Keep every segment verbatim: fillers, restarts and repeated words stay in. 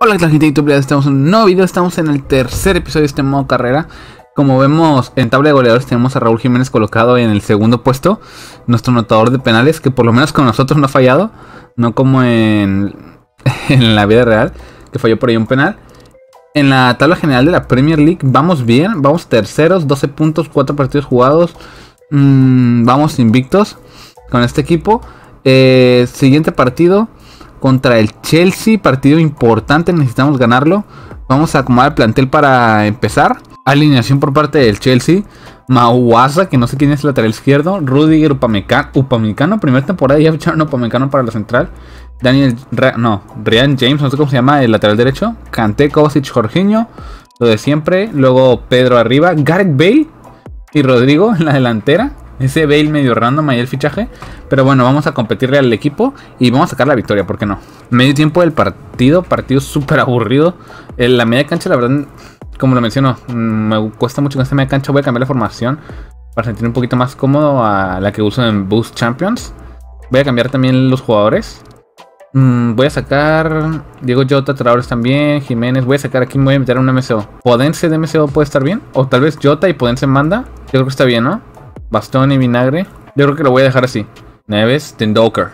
Hola, ¿qué tal, gente de YouTube? Estamos en un nuevo video, estamos en el tercer episodio de este modo carrera. Como vemos en tabla de goleadores tenemos a Raúl Jiménez colocado en el segundo puesto, nuestro anotador de penales, que por lo menos con nosotros no ha fallado, no como en, en la vida real, que falló por ahí un penal. En la tabla general de la Premier League vamos bien, vamos terceros, doce puntos, cuatro partidos jugados, mmm, vamos invictos con este equipo. Eh, siguiente partido contra el Chelsea, partido importante, necesitamos ganarlo. Vamos a acomodar el plantel para empezar. Alineación por parte del Chelsea: Mauasa, que no sé quién es el lateral izquierdo; Rudiger, Upamecano, Upamecano primera temporada, ya ficharon a Upamecano para la central. Daniel, Re, no, Ryan James, no sé cómo se llama, el lateral derecho. Kanté, Kovacic, Jorginho, lo de siempre. Luego Pedro arriba, Gareth Bale y Rodrigo en la delantera. Ese Bale medio random ahí el fichaje. Pero bueno, vamos a competirle al equipo y vamos a sacar la victoria, ¿por qué no? Medio tiempo del partido, partido súper aburrido. En la media cancha, la verdad, como lo menciono, me cuesta mucho con esta media cancha. Voy a cambiar la formación para sentir un poquito más cómodo a la que uso en Boost Champions. Voy a cambiar también los jugadores. Mm, voy a sacar Diego Jota, Traores también, Jiménez. Voy a sacar aquí, me voy a meter a un M C O. Podense de M C O puede estar bien. O tal vez Jota y Podense en banda. Yo creo que está bien, ¿no? Bastón y Vinagre. Yo creo que lo voy a dejar así. Neves, Tendoker.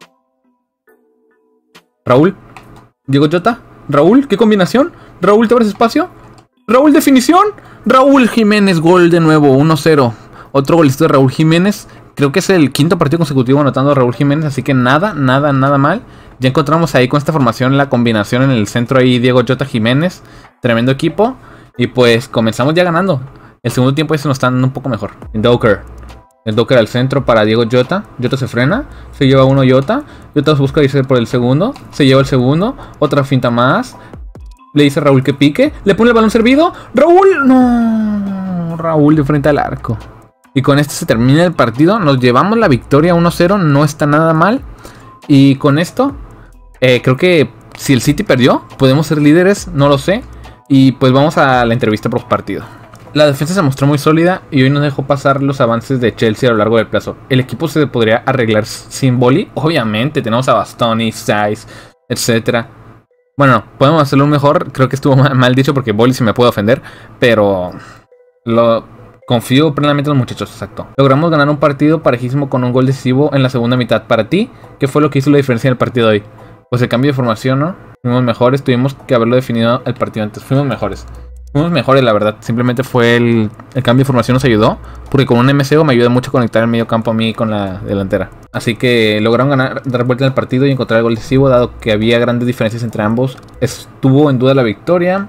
Raúl. Diego Jota. Raúl, ¿qué combinación? Raúl, ¿te abres espacio? Raúl, definición. Raúl Jiménez, gol de nuevo, uno cero. Otro golista de Raúl Jiménez. Creo que es el quinto partido consecutivo anotando a Raúl Jiménez. Así que nada, nada, nada mal. Ya encontramos ahí con esta formación la combinación en el centro ahí. Diego Jota, Jiménez. Tremendo equipo. Y pues comenzamos ya ganando. El segundo tiempo ya se nos está dando un poco mejor. Tendoker. El Docker al centro para Diego Jota. Jota se frena. Se lleva uno Jota. Jota busca irse por el segundo. Se lleva el segundo. Otra finta más. Le dice a Raúl que pique. Le pone el balón servido. Raúl. No. Raúl de frente al arco. Y con esto se termina el partido. Nos llevamos la victoria uno cero. No está nada mal. Y con esto eh, creo que si el City perdió, podemos ser líderes. No lo sé. Y pues vamos a la entrevista por partido. La defensa se mostró muy sólida y hoy nos dejó pasar los avances de Chelsea a lo largo del plazo. El equipo se podría arreglar sin Boli. Obviamente, tenemos a Bastoni, Saiz, etcétera. Bueno, podemos hacerlo mejor. Creo que estuvo mal, mal dicho porque Boli se me puede ofender. Pero lo confío plenamente en los muchachos, exacto. Logramos ganar un partido parejísimo con un gol decisivo en la segunda mitad. Para ti, ¿qué fue lo que hizo la diferencia en el partido de hoy? Pues el cambio de formación, ¿no? Fuimos mejores, tuvimos que haberlo definido el partido antes. Fuimos mejores. Fuimos mejores, la verdad. Simplemente fue el, el cambio de formación nos ayudó. Porque con un M C O me ayuda mucho a conectar el medio campo a mí con la delantera. Así que lograron ganar, dar vuelta en el partido y encontrar el gol decisivo. Dado que había grandes diferencias entre ambos, estuvo en duda la victoria.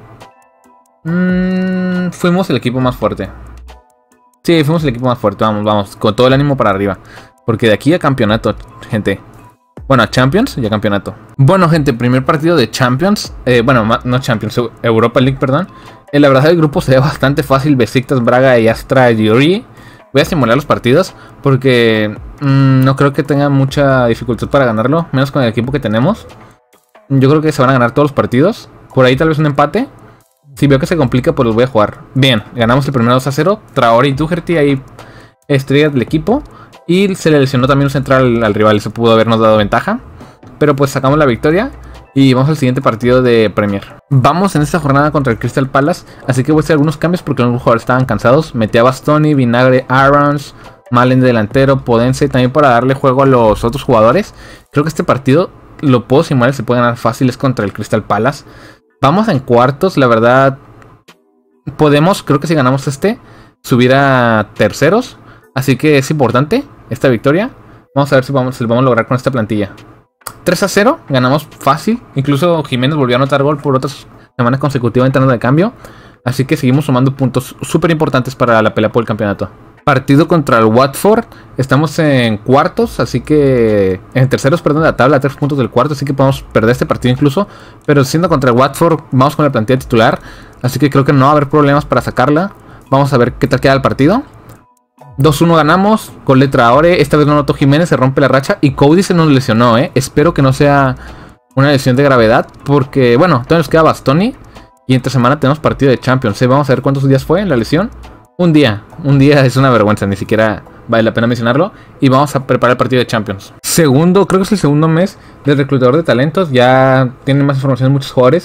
Mm, fuimos el equipo más fuerte. Sí, fuimos el equipo más fuerte. Vamos, vamos. Con todo el ánimo para arriba. Porque de aquí a campeonato, gente. Bueno, a Champions y a campeonato. Bueno, gente, primer partido de Champions. Eh, bueno, no Champions, Europa League, perdón. Eh, la verdad el grupo se ve bastante fácil. Besiktas, Braga y Astra Giori. Voy a simular los partidos porque mmm, no creo que tenga mucha dificultad para ganarlo. Menos con el equipo que tenemos. Yo creo que se van a ganar todos los partidos. Por ahí tal vez un empate. Si veo que se complica, pues los voy a jugar. Bien, ganamos el primero dos a cero. Traore y Doherty ahí estrellas del equipo. Y se le lesionó también un central al, al rival. Eso pudo habernos dado ventaja. Pero pues sacamos la victoria. Y vamos al siguiente partido de Premier. Vamos en esta jornada contra el Crystal Palace. Así que voy a hacer algunos cambios porque algunos jugadores estaban cansados. Metí a Bastoni, Vinagre, Aarons, Malen de delantero, Podense. También para darle juego a los otros jugadores. Creo que este partido lo puedo simular. Se puede ganar fácil. Es contra el Crystal Palace. Vamos en cuartos. La verdad podemos, creo que si ganamos este, subir a terceros. Así que es importante esta victoria. Vamos a ver si vamos, si lo vamos a lograr con esta plantilla. tres a cero, ganamos fácil. Incluso Jiménez volvió a anotar gol por otras semanas consecutivas entrando de cambio. Así que seguimos sumando puntos súper importantes para la pelea por el campeonato. Partido contra el Watford. Estamos en cuartos, así que... En terceros, perdón, de la tabla, a tres puntos del cuarto. Así que podemos perder este partido incluso. Pero siendo contra el Watford, vamos con la plantilla titular. Así que creo que no va a haber problemas para sacarla. Vamos a ver qué tal queda el partido. dos uno ganamos con letra Traore. Esta vez no anotó Jiménez, se rompe la racha. Y Cody se nos lesionó, ¿eh? Espero que no sea una lesión de gravedad. Porque, bueno, todavía nos queda Bastoni. Y entre semana tenemos partido de Champions, ¿eh? Vamos a ver cuántos días fue la lesión. Un día. Un día es una vergüenza, ni siquiera vale la pena mencionarlo. Y vamos a preparar el partido de Champions. Segundo, creo que es el segundo mes del reclutador de talentos. Ya tienen más información de muchos jugadores.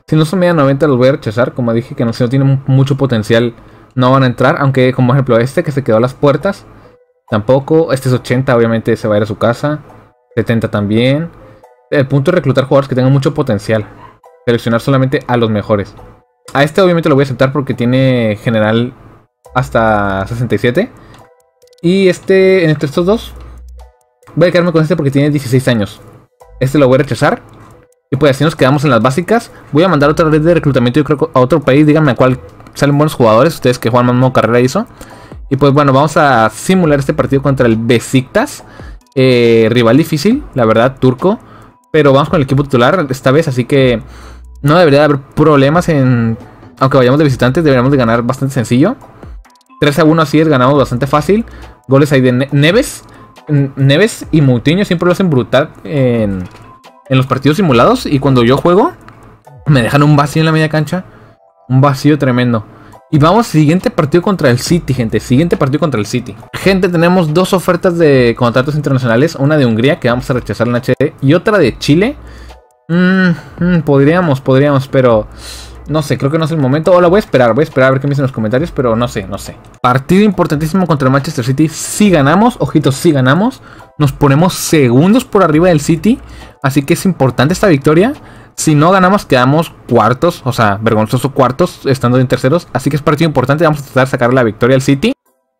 Si no son media noventa los voy a rechazar. Como dije que no, si no tienen mucho potencial no van a entrar. Aunque como ejemplo este que se quedó a las puertas. Tampoco. Este es ochenta, obviamente se va a ir a su casa. setenta también. El punto es reclutar jugadores que tengan mucho potencial. Seleccionar solamente a los mejores. A este obviamente lo voy a aceptar porque tiene general hasta sesenta y siete. Y este, entre estos dos, voy a quedarme con este porque tiene dieciséis años. Este lo voy a rechazar. Y pues así nos quedamos en las básicas. Voy a mandar otra red de reclutamiento, yo creo, a otro país. Díganme a cuál salen buenos jugadores. Ustedes que juegan más modo carrera hizo. Y pues bueno, vamos a simular este partido contra el Besiktas. Eh, rival difícil, la verdad, turco. Pero vamos con el equipo titular esta vez, así que no debería haber problemas en... Aunque vayamos de visitantes, deberíamos de ganar bastante sencillo. tres a uno así es, ganamos bastante fácil. Goles ahí de ne Neves. Neves y Moutinho siempre lo hacen brutal en, en los partidos simulados. Y cuando yo juego, me dejan un vacío en la media cancha. Un vacío tremendo. Y vamos, siguiente partido contra el City, gente. Siguiente partido contra el City. Gente, tenemos dos ofertas de contratos internacionales. Una de Hungría, que vamos a rechazar en H D. Y otra de Chile. Mm, mm, podríamos, podríamos, pero... No sé, creo que no es el momento. O la voy a esperar, voy a esperar a ver qué me dicen en los comentarios. Pero no sé, no sé. Partido importantísimo contra el Manchester City. Si ganamos, ojitos, si ganamos, nos ponemos segundos por arriba del City. Así que es importante esta victoria. Si no ganamos, quedamos cuartos. O sea, vergonzoso cuartos, estando en terceros. Así que es partido importante. Vamos a tratar de sacar la victoria al City.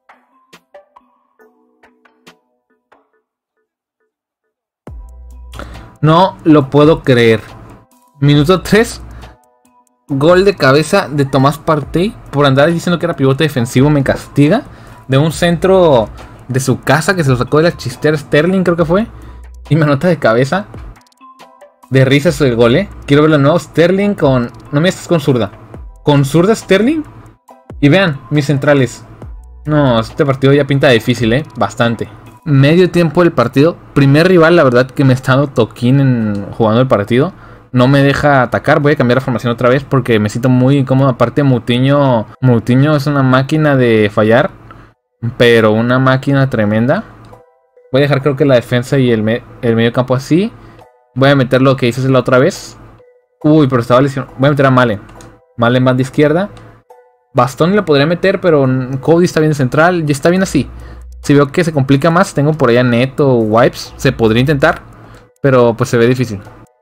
No lo puedo creer. Minuto tres. Gol de cabeza de Tomás Partey. Por andar diciendo que era pivote defensivo, me castiga. De un centro de su casa que se lo sacó de la chistera Sterling, creo que fue. Y me anota de cabeza. De risa ese gol, eh. Quiero verlo de nuevo. Sterling con... No me estás con zurda. Con zurda Sterling. Y vean, mis centrales. No, este partido ya pinta difícil, eh. Bastante. Medio tiempo del partido. Primer rival, la verdad, que me está dando toquín en jugando el partido. No me deja atacar. Voy a cambiar la formación otra vez porque me siento muy incómodo. Aparte, Moutinho... Moutinho es una máquina de fallar. Pero una máquina tremenda. Voy a dejar creo que la defensa y el, me el medio campo así. Voy a meter lo que hice la otra vez. Uy, pero estaba lesionado. Voy a meter a Malen. Malen banda izquierda. Bastón le podría meter, pero Cody está bien central. Y está bien así. Si veo que se complica más, tengo por allá Neto o Wipes. Se podría intentar, pero pues se ve difícil.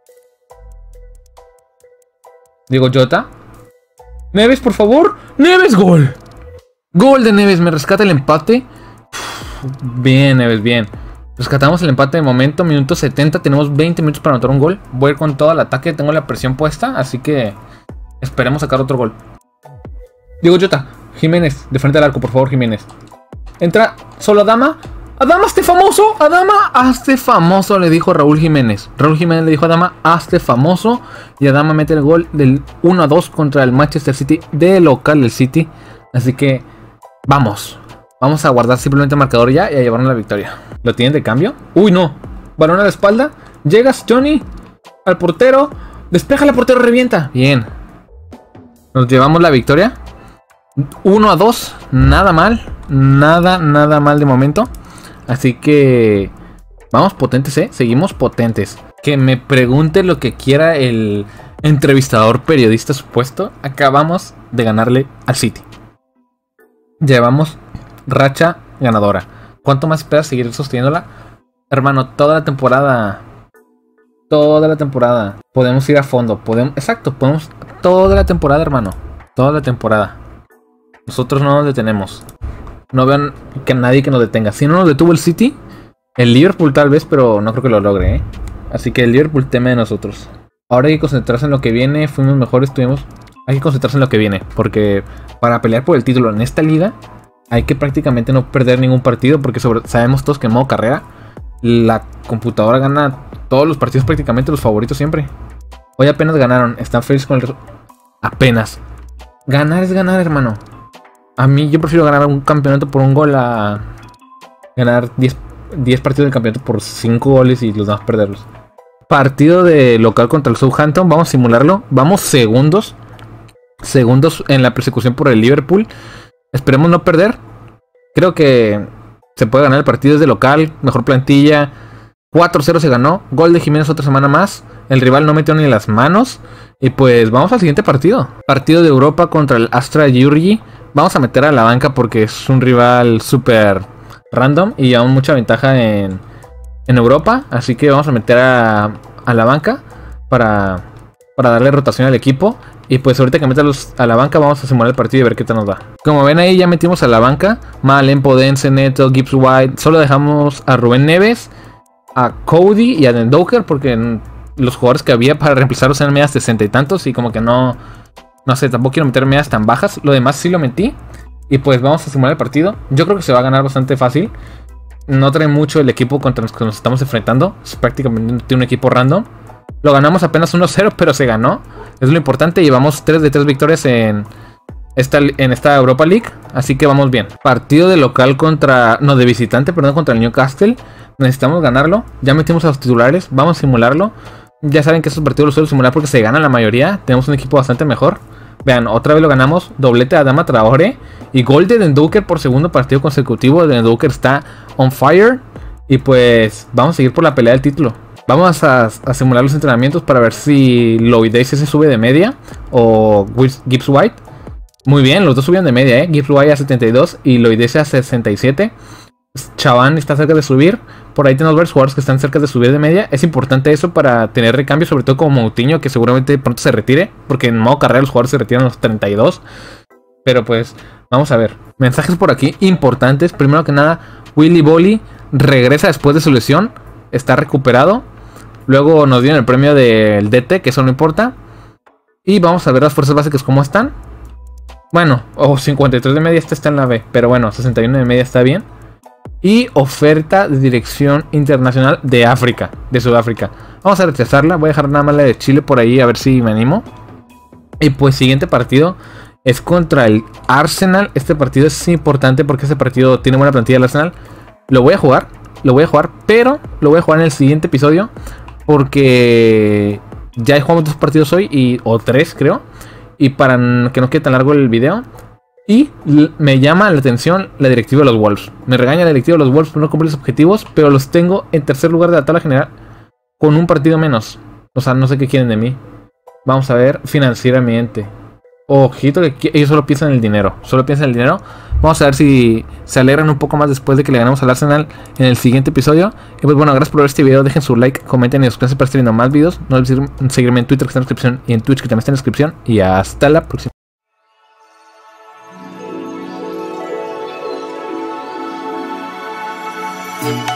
Digo Jota. Neves, por favor. Neves, gol. Gol de Neves. Me rescata el empate. Bien, Neves, bien. Rescatamos el empate de momento, minuto setenta, tenemos veinte minutos para anotar un gol. Voy a ir con todo el ataque, tengo la presión puesta, así que esperemos sacar otro gol. Diego Jota, Jiménez, de frente al arco, por favor, Jiménez. Entra solo Adama. Adama, hazte famoso, Adama, hazte famoso, le dijo Raúl Jiménez. Raúl Jiménez le dijo a Adama, hazte famoso. Y Adama mete el gol del uno a dos contra el Manchester City, de local del City. Así que, vamos. Vamos a guardar simplemente el marcador ya y a llevarnos la victoria. ¿Lo tienen de cambio? Uy, no. Balón a la espalda. Llegas, Johnny. Al portero. Despeja el portero, revienta. Bien. Nos llevamos la victoria. uno a dos. Nada mal. Nada, nada mal de momento. Así que... Vamos potentes, ¿eh? Seguimos potentes. Que me pregunte lo que quiera el entrevistador periodista supuesto. Acabamos de ganarle al City. Llevamos... racha ganadora. ¿Cuánto más esperas seguir sosteniéndola? Hermano, toda la temporada. Toda la temporada. Podemos ir a fondo. Podemos, exacto, podemos. Toda la temporada, hermano. Toda la temporada. Nosotros no nos detenemos. No vean que nadie que nos detenga. Si no nos detuvo el City, el Liverpool tal vez, pero no creo que lo logre, ¿eh? Así que el Liverpool teme de nosotros. Ahora hay que concentrarse en lo que viene. Fuimos mejores, tuvimos. Hay que concentrarse en lo que viene. Porque para pelear por el título en esta liga, hay que prácticamente no perder ningún partido, porque sobre, sabemos todos que en modo carrera la computadora gana todos los partidos, prácticamente los favoritos siempre. Hoy apenas ganaron, están felices con el... Apenas. Ganar es ganar, hermano. A mí yo prefiero ganar un campeonato por un gol a ganar diez, diez partidos del campeonato por cinco goles y los demás perderlos. Partido de local contra el Southampton, vamos a simularlo. Vamos segundos. Segundos en la persecución por el Liverpool. Esperemos no perder. Creo que se puede ganar el partido desde local. Mejor plantilla. cuatro cero se ganó. Gol de Jiménez otra semana más. El rival no metió ni las manos. Y pues vamos al siguiente partido. Partido de Europa contra el Astra Giurgi. Vamos a meter a la banca porque es un rival súper random y aún mucha ventaja en, en Europa. Así que vamos a meter a, a la banca para, para darle rotación al equipo. Y pues ahorita que meterlos a la banca vamos a simular el partido y ver qué tal nos va. Como ven ahí ya metimos a la banca Malen, Podense, Neto, Gibbs White. Solo dejamos a Rubén Neves, a Cody y a Dendoker porque los jugadores que había para reemplazarlos eran medias sesenta y tantos. Y como que no, no sé, tampoco quiero meter medias tan bajas. Lo demás sí lo metí. Y pues vamos a simular el partido. Yo creo que se va a ganar bastante fácil. No trae mucho el equipo contra los que nos estamos enfrentando. Es prácticamente un equipo random. Lo ganamos apenas uno cero, pero se ganó. Es lo importante. Llevamos tres de tres victorias en esta, en esta Europa League. Así que vamos bien. Partido de local contra... No, de visitante, perdón, contra el Newcastle. Necesitamos ganarlo. Ya metimos a los titulares. Vamos a simularlo. Ya saben que estos partidos los suelo simular porque se gana la mayoría. Tenemos un equipo bastante mejor. Vean, otra vez lo ganamos. Doblete a Adama Traoré. Y gol de Dendoker por segundo partido consecutivo. Dendoker está on fire. Y pues vamos a seguir por la pelea del título. Vamos a, a simular los entrenamientos para ver si Loideise se sube de media o Gibbs White. Muy bien, los dos subieron de media, ¿eh? Gibbs White a setenta y dos y Loideise a sesenta y siete. Chavan está cerca de subir. Por ahí tenemos varios jugadores que están cerca de subir de media. Es importante eso para tener recambio, sobre todo como Moutinho, que seguramente pronto se retire. Porque en modo carrera los jugadores se retiran a los treinta y dos. Pero pues, vamos a ver. Mensajes por aquí importantes. Primero que nada, Willy Bolly regresa después de su lesión. Está recuperado. Luego nos dieron el premio del D T, que eso no importa. Y vamos a ver las fuerzas básicas cómo están. Bueno, oh, cincuenta y tres de media, este está en la B. Pero bueno, sesenta y uno de media está bien. Y oferta de dirección internacional de África, de Sudáfrica. Vamos a rechazarla, voy a dejar nada más la de Chile por ahí a ver si me animo. Y pues siguiente partido es contra el Arsenal. Este partido es importante porque este partido tiene buena plantilla del Arsenal. Lo voy a jugar, lo voy a jugar, pero lo voy a jugar en el siguiente episodio. Porque ya jugamos dos partidos hoy, y, o tres creo. Y para que no quede tan largo el video. Y me llama la atención la directiva de los Wolves. Me regaña la directiva de los Wolves por no cumplir los objetivos. Pero los tengo en tercer lugar de la tabla general con un partido menos. O sea, no sé qué quieren de mí. Vamos a ver financieramente. Ojito que ellos solo piensan en el dinero. Solo piensan en el dinero. Vamos a ver si se alegran un poco más después de que le ganemos al Arsenal en el siguiente episodio. Y pues bueno, gracias por ver este video. Dejen su like, comenten y suscríbanse para estar viendo más videos. No olviden seguirme en Twitter, que está en la descripción, y en Twitch, que también está en la descripción. Y hasta la próxima. Thank you.